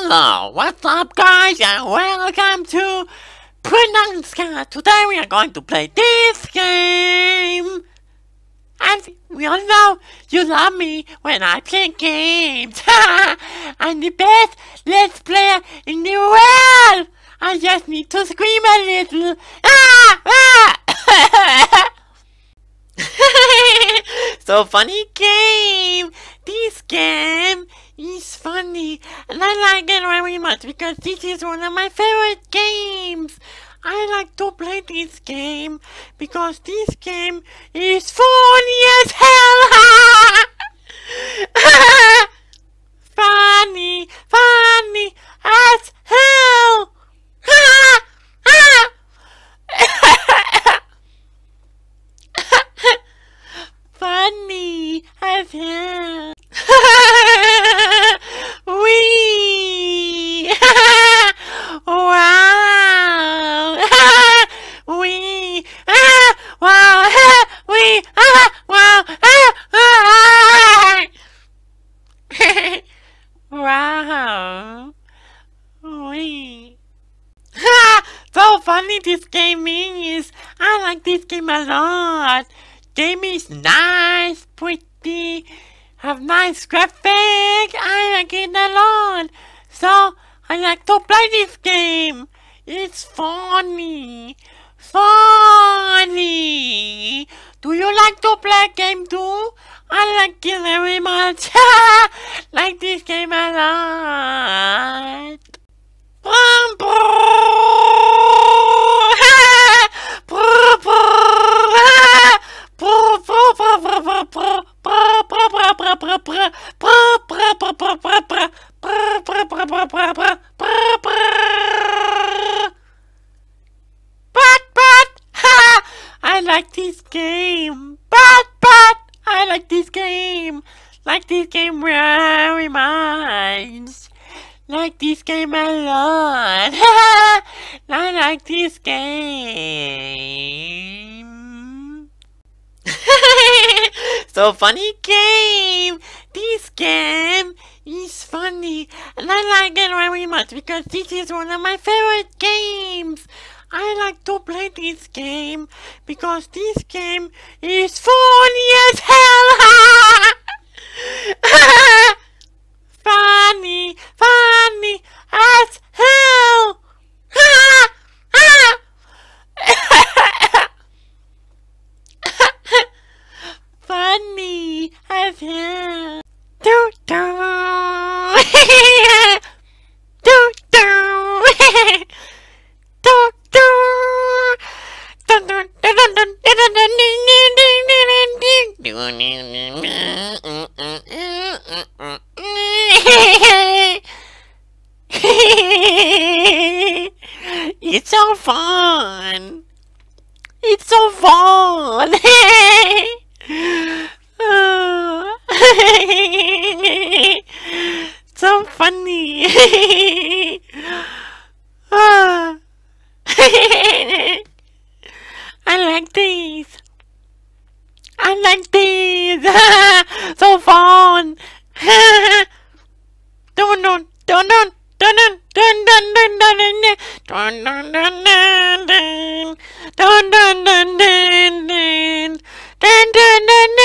Hello, what's up guys and welcome to Prananska. Today we are going to play this game. And we all know you love me when I play games. I'm the best let's player in the world. I just need to scream a little. So funny game. This game is funny and I like it very much because this is one of my favorite games. I like to play this game because this game is funny as hell. Funny as hell. Funny as hell. Wee! Wow! Wee! Wow! Wee! Wow! Wow! Wee! So funny this game is. I like this game a lot. Game is nice, pretty, have nice graphics. I like it a lot. So I like to play this game. It's funny. Funny. Do you like to play a game too? I like it very much. Like this game a lot. I like this game. I like this game. Like this game very much. Like this game a lot. I like this game. So funny game. This game is funny and I like it very much because this is one of my favorite games. I like to play this game because this game is funny as hell. Funny as hell. Funny as hell. Do do. Do do. Do do. Dun dun dun dun dun dun dun It's so fun. It's so fun. So funny. I like these. I like these. So fun. Dun dun dun dun dun dun dun dun dun dun dun dun dun dun dun dun dun dun dun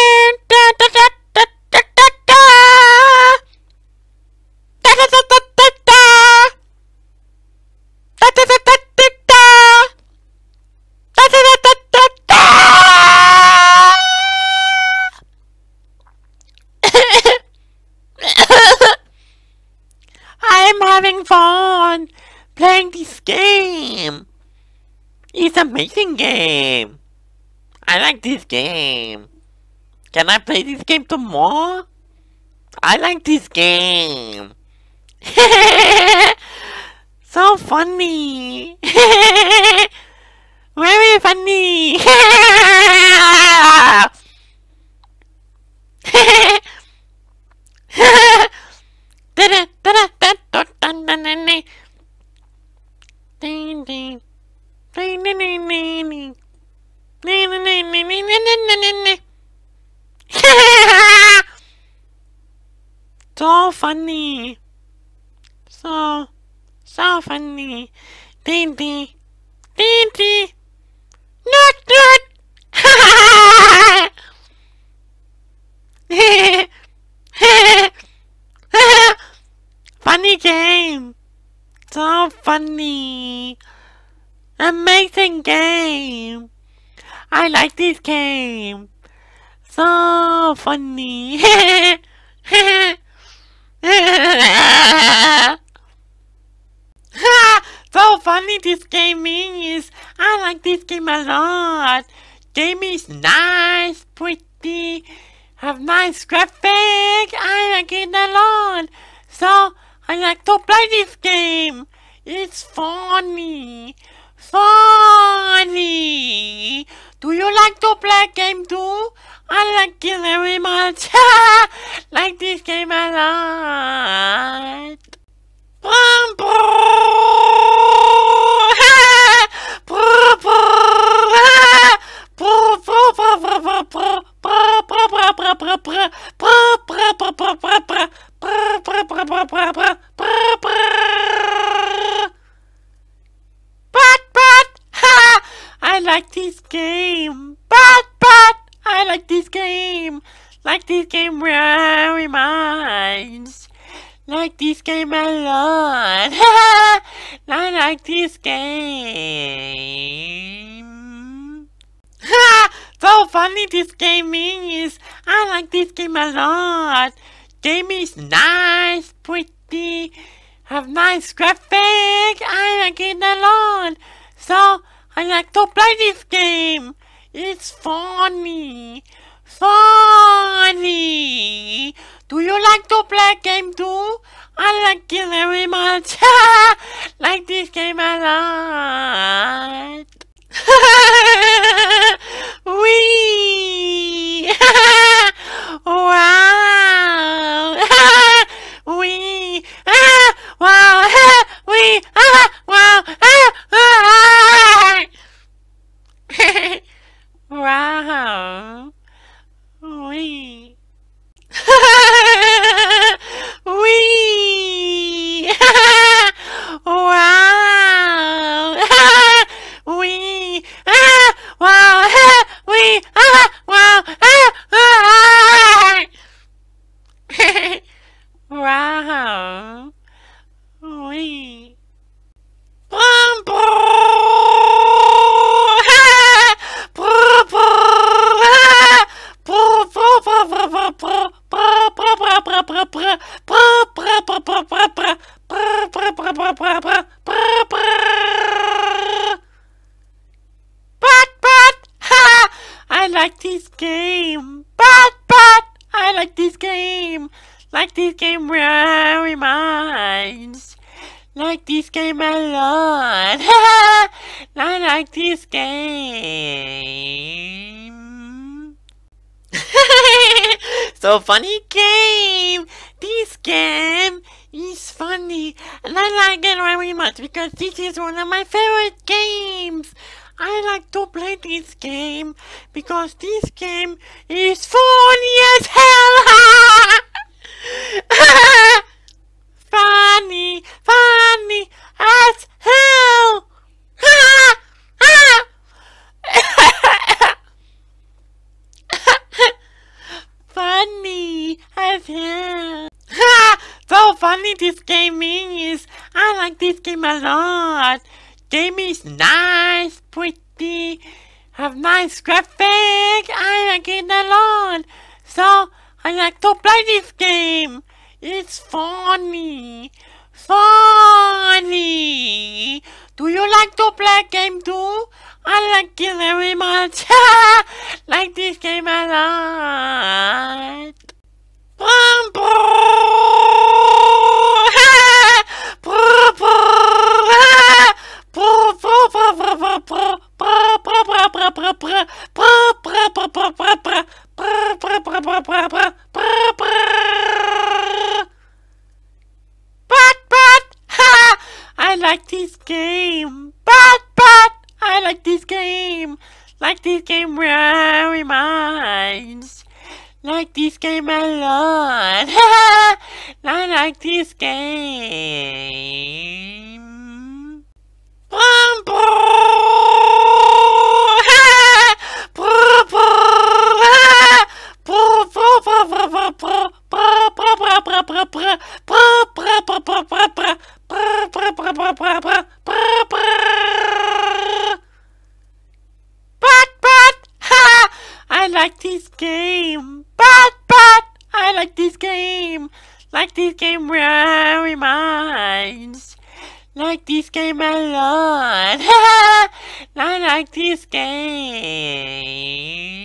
I'm having fun playing this game. It's an amazing game. I like this game. Can I play this game tomorrow? I like this game. So funny. Very funny. So funny. So So funny. Dainty. Dainty. Nut, nut. Funny game. So funny. Amazing game. I like this game. So funny. So funny this game is. I like this game a lot. Game is nice, pretty, have nice graphic. I like it a lot. So I like to play this game. It's funny. Funny. Do you like to play game too? I like it very much. Like this game a lot. Brum, I like this game. But I like this game. Like this game very much. Like this game a lot. I like this game. So funny this game is. I like this game a lot. Game is nice, pretty, have nice graphic. I like it a lot. So I like to play this game. It's funny. Funny. Do you like to play game too? I like it very much. Like this game a lot. Wee! Wow! Wee! Wow! Wee! Wow! Wow! Wee! Wee! Wow! Wee! Wow! Wee! Wow! Wow! Wee! Brum, I like this game. But I like this game. Like this game very much. Like this game a lot. I like this game. So funny game. This game is funny and I like it very much because this is one of my favorite games. I like to play this game because this game is funny as hell. Funny as hell. Funny as hell. So funny this game is. I like this game a lot. Game is nice, pretty, have nice graphic. I like it a lot. So I like to play this game. It's funny. Funny. Do you like to play game too? I like it very much. Like this game a lot. I like this game. But I like this game. Like this game very much. Like this game a lot. I like this game. like this game. But I like this game. Like this game very much. Like this game a lot. I like this game.